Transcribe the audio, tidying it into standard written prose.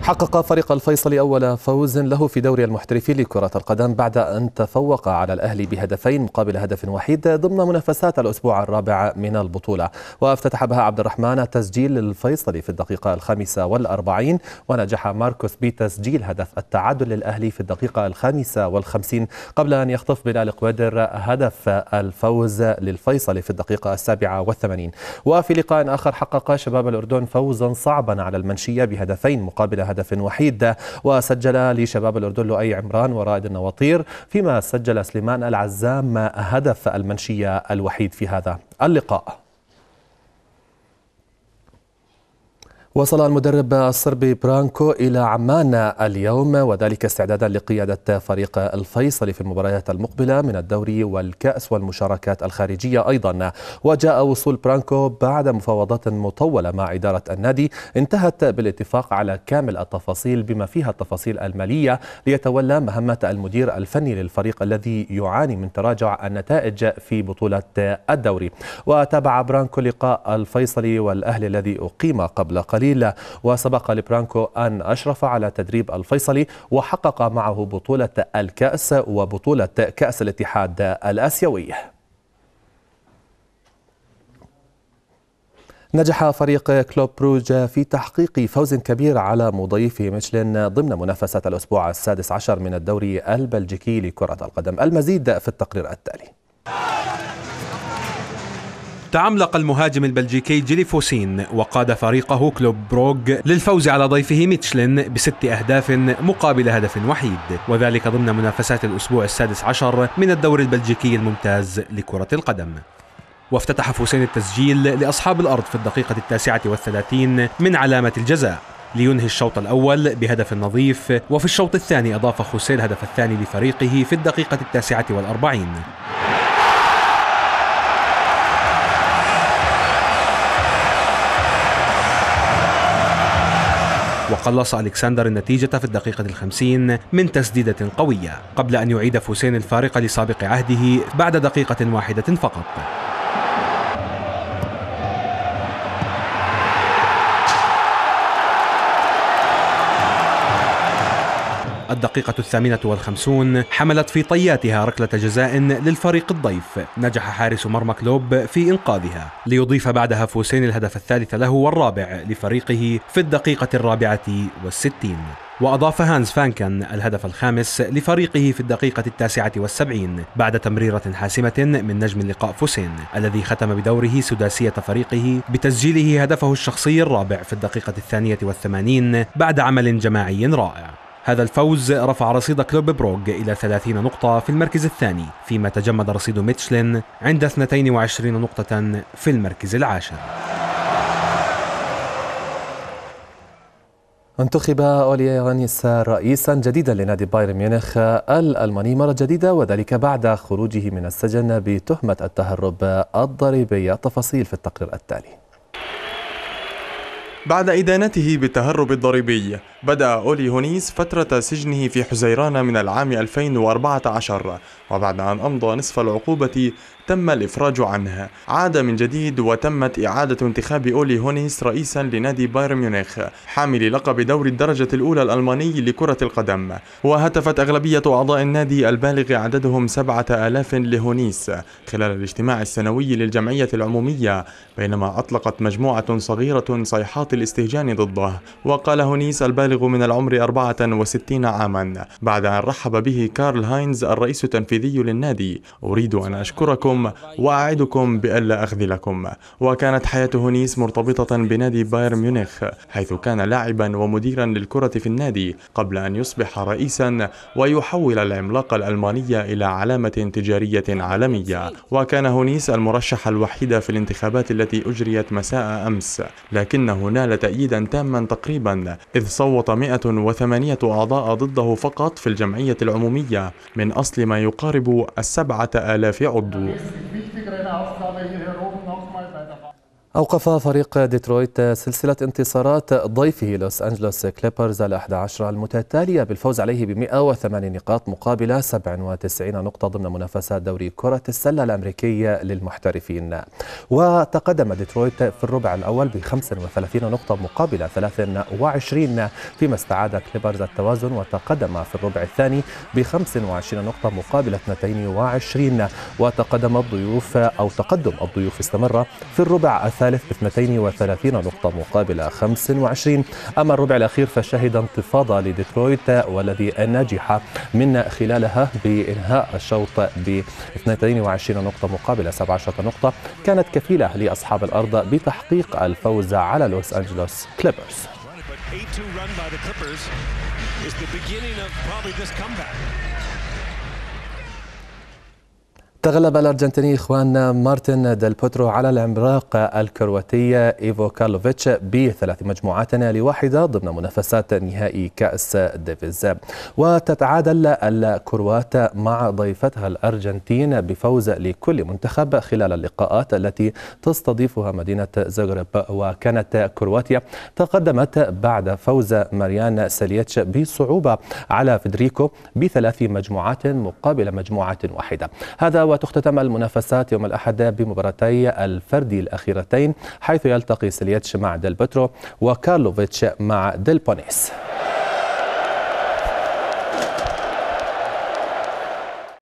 حقق فريق الفيصلي أول فوز له في دوري المحترفين لكرة القدم بعد أن تفوق على الأهلي بهدفين مقابل هدف وحيد ضمن منافسات الأسبوع الرابع من البطولة. وافتتح بها عبد الرحمن التسجيل للفيصلي في الدقيقة 45، ونجح ماركوس بتسجيل هدف التعادل للأهلي في الدقيقة 55 قبل أن يخطف بلال قوادر هدف الفوز للفيصلي في الدقيقة 87. وفي لقاء آخر حقق شباب الأردن فوزا صعبا على المنشية بهدفين مقابل هدف وحيد، وسجل لشباب الأردن لؤي عمران ورائد النواطير، فيما سجل سليمان العزام هدف المنشية الوحيد في هذا اللقاء. وصل المدرب الصربي برانكو إلى عمان اليوم، وذلك استعدادا لقيادة فريق الفيصلي في المباريات المقبلة من الدوري والكأس والمشاركات الخارجية أيضا. وجاء وصول برانكو بعد مفاوضات مطولة مع إدارة النادي انتهت بالاتفاق على كامل التفاصيل بما فيها التفاصيل المالية ليتولى مهمة المدير الفني للفريق الذي يعاني من تراجع النتائج في بطولة الدوري. وتابع برانكو لقاء الفيصلي والأهلي الذي أقيم قبل قليل، وسبق لبرانكو أن أشرف على تدريب الفيصلي وحقق معه بطولة الكأس وبطولة كأس الاتحاد الآسيوي. نجح فريق كلوب بروج في تحقيق فوز كبير على مضيفه ميشلين ضمن منافسة الأسبوع 16 من الدوري البلجيكي لكرة القدم. المزيد في التقرير التالي. تعملق المهاجم البلجيكي جيلي فوسين وقاد فريقه كلوب بروغ للفوز على ضيفه ميتشلين ب6 أهداف مقابل هدف وحيد، وذلك ضمن منافسات الأسبوع 16 من الدوري البلجيكي الممتاز لكرة القدم. وافتتح فوسين التسجيل لأصحاب الأرض في الدقيقة 39 من علامة الجزاء لينهي الشوط الأول بهدف نظيف، وفي الشوط الثاني أضاف خوسيه الهدف الثاني لفريقه في الدقيقة 49. وقلص ألكسندر النتيجة في الدقيقة 50 من تسديدة قوية قبل أن يعيد فوسين الفارق لسابق عهده بعد دقيقة واحدة فقط. الدقيقة 58 حملت في طياتها ركلة جزاء للفريق الضيف، نجح حارس مرمى كلوب في إنقاذها ليضيف بعدها فوسين الهدف الثالث له والرابع لفريقه في الدقيقة 64. وأضاف هانز فانكن الهدف الخامس لفريقه في الدقيقة 79 بعد تمريرة حاسمة من نجم اللقاء فوسين الذي ختم بدوره سداسية فريقه بتسجيله هدفه الشخصي الرابع في الدقيقة 82 بعد عمل جماعي رائع. هذا الفوز رفع رصيد كلوب بروغ إلى 30 نقطة في المركز الثاني، فيما تجمد رصيد ميتشلين عند 22 نقطة في المركز العاشر. انتخب أولي هونيس رئيسا جديدا لنادي بايرن ميونخ الألماني مرة جديدة، وذلك بعد خروجه من السجن بتهمة التهرب الضريبي. التفاصيل في التقرير التالي. بعد إدانته بالتهرب الضريبي، بدأ أولي هونيس فترة سجنه في حزيران من العام 2014، وبعد أن أمضى نصف العقوبة تم الإفراج عنه. عاد من جديد وتمت إعادة انتخاب أولي هونيس رئيسا لنادي بايرن ميونخ حامل لقب دوري الدرجة الأولى الألماني لكرة القدم. وهتفت أغلبية أعضاء النادي البالغ عددهم 7000 لهونيس خلال الاجتماع السنوي للجمعية العمومية، بينما أطلقت مجموعة صغيرة صيحات الاستهجان ضده. وقال هونيس البالغ من العمر 64 عاما بعد أن رحب به كارل هاينز الرئيس التنفيذي للنادي: أريد أن أشكركم وأعدكم بألا أخذلكم. وكانت حياة هونيس مرتبطة بنادي بايرن ميونخ، حيث كان لاعبا ومديرا للكرة في النادي قبل أن يصبح رئيسا ويحول العملاق الألماني إلى علامة تجارية عالمية. وكان هونيس المرشح الوحيد في الانتخابات التي أجريت مساء أمس، لكنه نال تأييدا تاما تقريبا، إذ صوت 108 أعضاء ضده فقط في الجمعية العمومية من أصل ما يقارب 7000 عضو. أوقف فريق ديترويت سلسلة انتصارات ضيفه لوس أنجلوس كليبرز ال11 المتتالية بالفوز عليه ب 108 نقاط مقابل 97 نقطة ضمن منافسات دوري كرة السلة الأمريكي للمحترفين. وتقدم ديترويت في الربع الأول ب 35 نقطة مقابل 23، فيما استعاد كليبرز التوازن وتقدم في الربع الثاني ب 25 نقطة مقابل 22. وتقدم الضيوف تقدم الضيوف استمر في الربع الثالث ب 32 نقطة مقابل 25. أما الربع الأخير فشهد انتفاضة لديترويت والذي نجح من خلالها بإنهاء الشوط ب 22 نقطة مقابل 17 نقطة كانت كفيلة لأصحاب الأرض بتحقيق الفوز على لوس أنجلوس كليبرز. تغلب الأرجنتيني خوان مارتن ديل بوترو على العملاق الكرواتي إيفو كارلوفيتش ب3 مجموعات ل1 ضمن منافسات نهائي كأس ديفيز. وتتعادل الكروات مع ضيفتها الأرجنتين بفوز لكل منتخب خلال اللقاءات التي تستضيفها مدينة زغرب. وكانت كرواتيا تقدمت بعد فوز ماريان ساليتش بصعوبة على فيدريكو ب3 مجموعات مقابل مجموعة واحدة. هذا وتختتم المنافسات يوم الأحد بمباراتي الفردي الأخيرتين، حيث يلتقي ساليتش مع ديل بوترو وكارلوفيتش مع ديل بونيس.